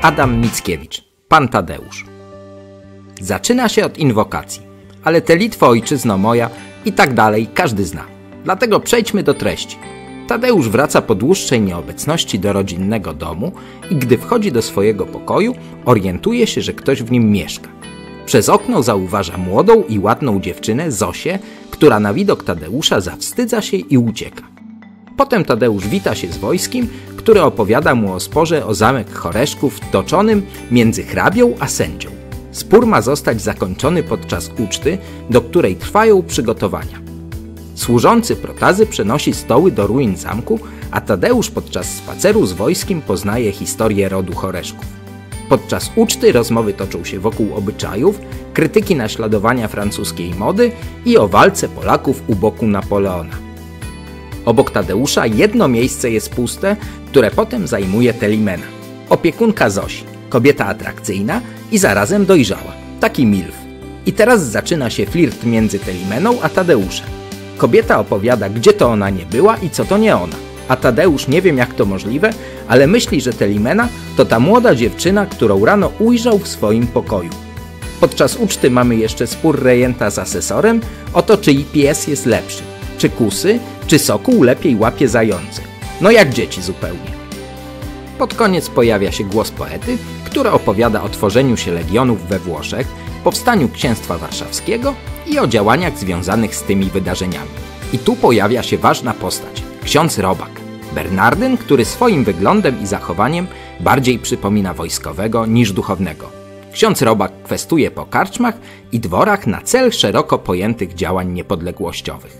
Adam Mickiewicz, Pan Tadeusz. Zaczyna się od inwokacji, ale te Litwo ojczyzno moja i tak dalej każdy zna. Dlatego przejdźmy do treści. Tadeusz wraca po dłuższej nieobecności do rodzinnego domu i gdy wchodzi do swojego pokoju, orientuje się, że ktoś w nim mieszka. Przez okno zauważa młodą i ładną dziewczynę Zosię, która na widok Tadeusza zawstydza się i ucieka. Potem Tadeusz wita się z wojskiem, które opowiada mu o sporze o zamek Choreszków toczonym między hrabią a sędzią. Spór ma zostać zakończony podczas uczty, do której trwają przygotowania. Służący Protazy przenosi stoły do ruin zamku, a Tadeusz podczas spaceru z wojskiem poznaje historię rodu Choreszków. Podczas uczty rozmowy toczą się wokół obyczajów, krytyki naśladowania francuskiej mody i o walce Polaków u boku Napoleona. Obok Tadeusza jedno miejsce jest puste, które potem zajmuje Telimena, opiekunka Zosi, kobieta atrakcyjna i zarazem dojrzała, taki milf. I teraz zaczyna się flirt między Telimeną a Tadeuszem. Kobieta opowiada, gdzie to ona nie była i co to nie ona, a Tadeusz nie wiem jak to możliwe, ale myśli, że Telimena to ta młoda dziewczyna, którą rano ujrzał w swoim pokoju. Podczas uczty mamy jeszcze spór rejenta z asesorem o to, czyj pies jest lepszy, czy kusy, czy sokół lepiej łapie zające. No jak dzieci zupełnie. Pod koniec pojawia się głos poety, który opowiada o tworzeniu się legionów we Włoszech, powstaniu księstwa warszawskiego i o działaniach związanych z tymi wydarzeniami. I tu pojawia się ważna postać, ksiądz Robak, Bernardyn, który swoim wyglądem i zachowaniem bardziej przypomina wojskowego niż duchownego. Ksiądz Robak kwestuje po karczmach i dworach na cel szeroko pojętych działań niepodległościowych.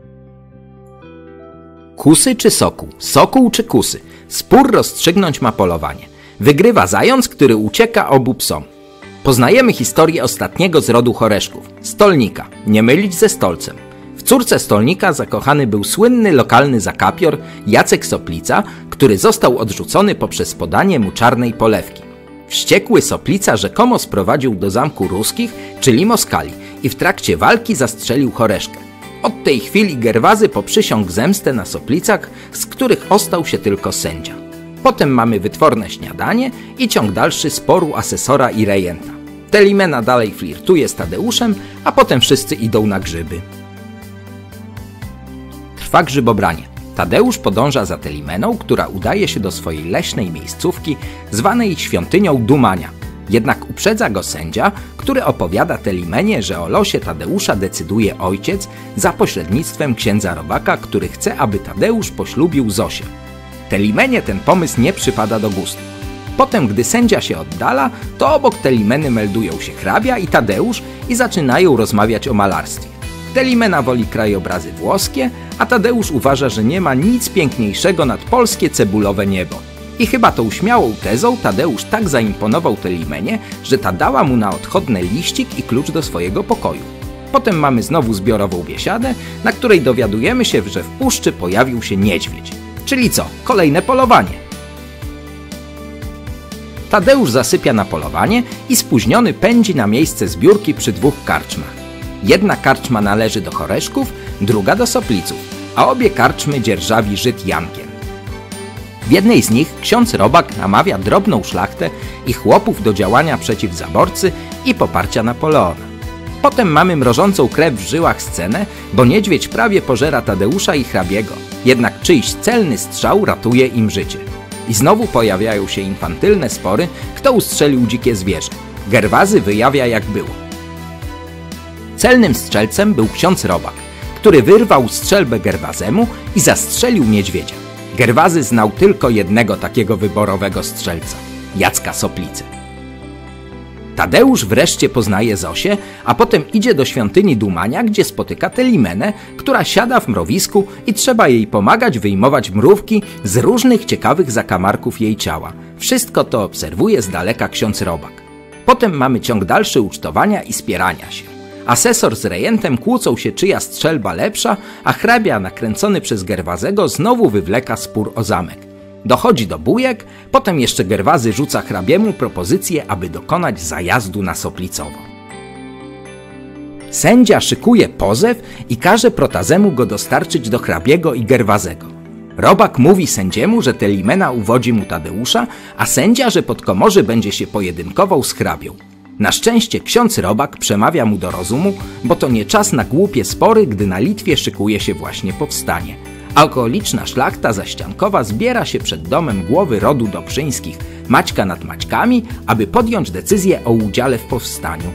Kusy czy sokół? Sokół czy kusy? Spór rozstrzygnąć ma polowanie. Wygrywa zając, który ucieka obu psom. Poznajemy historię ostatniego z rodu Choreszków, Stolnika, nie mylić ze Stolcem. W córce Stolnika zakochany był słynny lokalny zakapior Jacek Soplica, który został odrzucony poprzez podanie mu czarnej polewki. Wściekły Soplica rzekomo sprowadził do zamku ruskich, czyli Moskali, i w trakcie walki zastrzelił Choreszkę. Od tej chwili Gerwazy poprzysiągł zemstę na Soplicach, z których ostał się tylko sędzia. Potem mamy wytworne śniadanie i ciąg dalszy sporu asesora i rejenta. Telimena dalej flirtuje z Tadeuszem, a potem wszyscy idą na grzyby. Trwa grzybobranie. Tadeusz podąża za Telimeną, która udaje się do swojej leśnej miejscówki zwanej Świątynią Dumania. Jednak uprzedza go sędzia, który opowiada Telimenie, że o losie Tadeusza decyduje ojciec za pośrednictwem księdza Robaka, który chce, aby Tadeusz poślubił Zosię. Telimenie ten pomysł nie przypada do gustu. Potem, gdy sędzia się oddala, to obok Telimeny meldują się hrabia i Tadeusz i zaczynają rozmawiać o malarstwie. Telimena woli krajobrazy włoskie, a Tadeusz uważa, że nie ma nic piękniejszego nad polskie cebulowe niebo. I chyba tą śmiałą tezą Tadeusz tak zaimponował Telimenie, że ta dała mu na odchodne liścik i klucz do swojego pokoju. Potem mamy znowu zbiorową biesiadę, na której dowiadujemy się, że w puszczy pojawił się niedźwiedź. Czyli co? Kolejne polowanie. Tadeusz zasypia na polowanie i spóźniony pędzi na miejsce zbiórki przy dwóch karczmach. Jedna karczma należy do Choreszków, druga do Sopliców, a obie karczmy dzierżawi Żyd Jankiel. W jednej z nich ksiądz Robak namawia drobną szlachtę i chłopów do działania przeciw zaborcy i poparcia Napoleona. Potem mamy mrożącą krew w żyłach scenę, bo niedźwiedź prawie pożera Tadeusza i hrabiego, jednak czyjś celny strzał ratuje im życie. I znowu pojawiają się infantylne spory, kto ustrzelił dzikie zwierzę. Gerwazy wyjawia jak było. Celnym strzelcem był ksiądz Robak, który wyrwał strzelbę Gerwazemu i zastrzelił niedźwiedzia. Gerwazy znał tylko jednego takiego wyborowego strzelca – Jacka Soplicę. Tadeusz wreszcie poznaje Zosię, a potem idzie do świątyni Dumania, gdzie spotyka Telimenę, która siada w mrowisku i trzeba jej pomagać wyjmować mrówki z różnych ciekawych zakamarków jej ciała. Wszystko to obserwuje z daleka ksiądz Robak. Potem mamy ciąg dalszy ucztowania i spierania się. Asesor z rejentem kłócą się, czyja strzelba lepsza, a hrabia nakręcony przez Gerwazego znowu wywleka spór o zamek. Dochodzi do bujek, potem jeszcze Gerwazy rzuca hrabiemu propozycję, aby dokonać zajazdu na Soplicowo. Sędzia szykuje pozew i każe Protazemu go dostarczyć do hrabiego i Gerwazego. Robak mówi sędziemu, że Telimena uwodzi mu Tadeusza, a sędzia, że Podkomorzy będzie się pojedynkował z hrabią. Na szczęście ksiądz Robak przemawia mu do rozumu, bo to nie czas na głupie spory, gdy na Litwie szykuje się właśnie powstanie. A okoliczna szlachta zaściankowa zbiera się przed domem głowy rodu Dobrzyńskich, Maćka nad Maćkami, aby podjąć decyzję o udziale w powstaniu.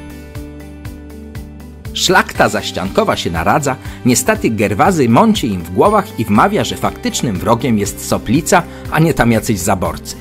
Szlachta zaściankowa się naradza, niestety Gerwazy mąci im w głowach i wmawia, że faktycznym wrogiem jest Soplica, a nie tam jacyś zaborcy.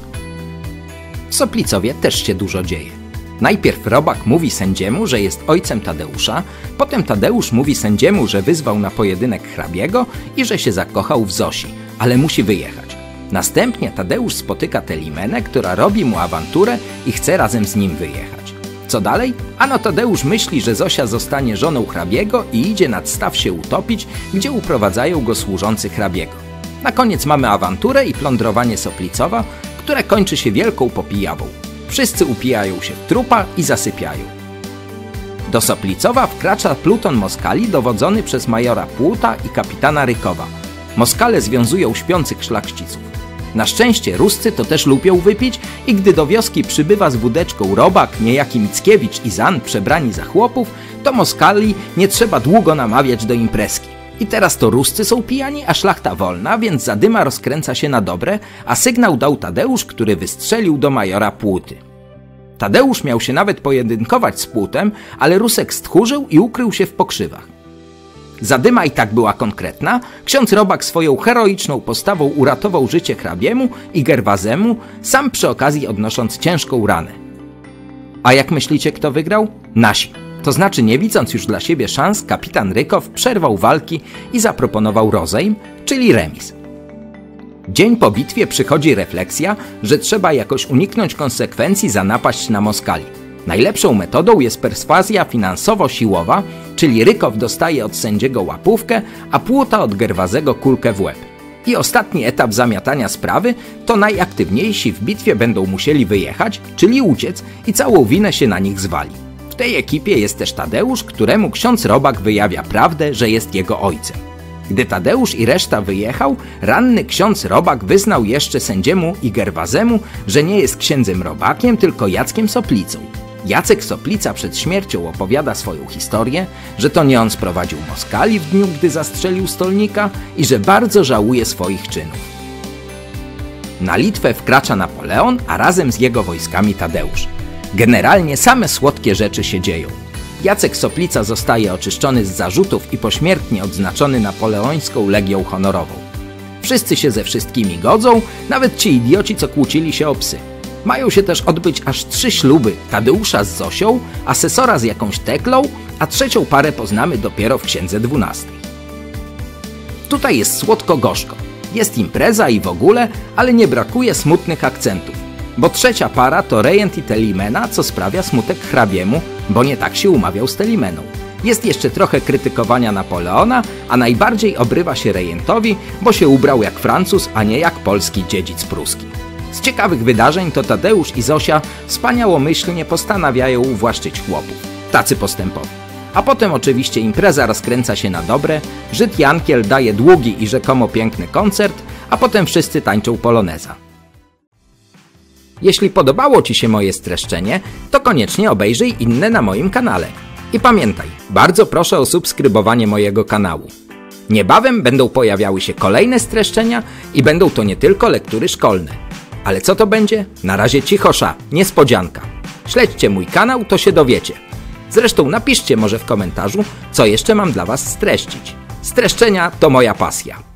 W Soplicowie też się dużo dzieje. Najpierw Robak mówi sędziemu, że jest ojcem Tadeusza, potem Tadeusz mówi sędziemu, że wyzwał na pojedynek hrabiego i że się zakochał w Zosi, ale musi wyjechać. Następnie Tadeusz spotyka Telimenę, która robi mu awanturę i chce razem z nim wyjechać. Co dalej? Ano Tadeusz myśli, że Zosia zostanie żoną hrabiego i idzie nad staw się utopić, gdzie uprowadzają go służący hrabiego. Na koniec mamy awanturę i plądrowanie Soplicowa, które kończy się wielką popijawą. Wszyscy upijają się w trupa i zasypiają. Do Soplicowa wkracza pluton Moskali dowodzony przez majora Płuta i kapitana Rykowa. Moskale związują śpiących szlachciców. Na szczęście Ruscy to też lubią wypić i gdy do wioski przybywa z wódeczką Robak, niejaki Mickiewicz i Zan przebrani za chłopów, to Moskali nie trzeba długo namawiać do imprezki. I teraz to Ruscy są pijani, a szlachta wolna, więc zadyma rozkręca się na dobre, a sygnał dał Tadeusz, który wystrzelił do majora Płuty. Tadeusz miał się nawet pojedynkować z Płutem, ale Rusek stchórzył i ukrył się w pokrzywach. Zadyma i tak była konkretna, ksiądz Robak swoją heroiczną postawą uratował życie hrabiemu i Gerwazemu, sam przy okazji odnosząc ciężką ranę. A jak myślicie, kto wygrał? Nasi. To znaczy, nie widząc już dla siebie szans, kapitan Rykow przerwał walki i zaproponował rozejm, czyli remis. Dzień po bitwie przychodzi refleksja, że trzeba jakoś uniknąć konsekwencji za napaść na Moskali. Najlepszą metodą jest perswazja finansowo-siłowa, czyli Rykow dostaje od sędziego łapówkę, a Płuta od Gerwazego kulkę w łeb. I ostatni etap zamiatania sprawy to najaktywniejsi w bitwie będą musieli wyjechać, czyli uciec i całą winę się na nich zwali. W tej ekipie jest też Tadeusz, któremu ksiądz Robak wyjawia prawdę, że jest jego ojcem. Gdy Tadeusz i reszta wyjechał, ranny ksiądz Robak wyznał jeszcze sędziemu i Gerwazemu, że nie jest księdzem Robakiem, tylko Jackiem Soplicą. Jacek Soplica przed śmiercią opowiada swoją historię, że to nie on sprowadził Moskali w dniu, gdy zastrzelił stolnika i że bardzo żałuje swoich czynów. Na Litwę wkracza Napoleon, a razem z jego wojskami Tadeusz. Generalnie same słodkie rzeczy się dzieją. Jacek Soplica zostaje oczyszczony z zarzutów i pośmiertnie odznaczony napoleońską Legią Honorową. Wszyscy się ze wszystkimi godzą, nawet ci idioci, co kłócili się o psy. Mają się też odbyć aż 3 śluby Tadeusza z Zosią, asesora z jakąś Teklą, a trzecią parę poznamy dopiero w księdze 12. Tutaj jest słodko-gorzko. Jest impreza i w ogóle, ale nie brakuje smutnych akcentów. Bo trzecia para to rejent i Telimena, co sprawia smutek hrabiemu, bo nie tak się umawiał z Telimeną. Jest jeszcze trochę krytykowania Napoleona, a najbardziej obrywa się rejentowi, bo się ubrał jak Francuz, a nie jak polski dziedzic pruski. Z ciekawych wydarzeń to Tadeusz i Zosia wspaniałomyślnie postanawiają uwłaszczyć chłopów. Tacy postępowi. A potem oczywiście impreza rozkręca się na dobre, Żyd Jankiel daje długi i rzekomo piękny koncert, a potem wszyscy tańczą poloneza. Jeśli podobało Ci się moje streszczenie, to koniecznie obejrzyj inne na moim kanale. I pamiętaj, bardzo proszę o subskrybowanie mojego kanału. Niebawem będą pojawiały się kolejne streszczenia i będą to nie tylko lektury szkolne. Ale co to będzie? Na razie cichosza, niespodzianka. Śledźcie mój kanał, to się dowiecie. Zresztą napiszcie może w komentarzu, co jeszcze mam dla Was streścić. Streszczenia to moja pasja.